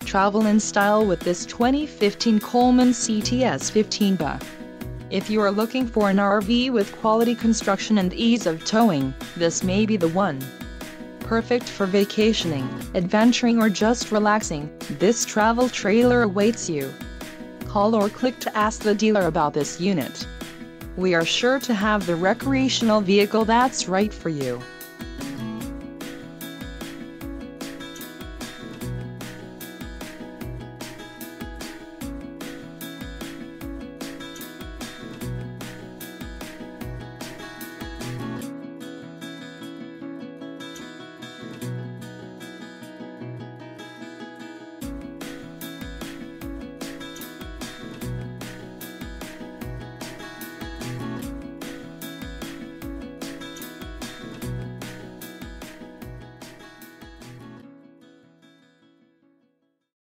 travel in style with this 2015 Coleman CTS15BHA. If you are looking for an RV with quality construction and ease of towing, this may be the one. Perfect for vacationing, adventuring or just relaxing, this travel trailer awaits you. Call or click to ask the dealer about this unit. We are sure to have the recreational vehicle that's right for you.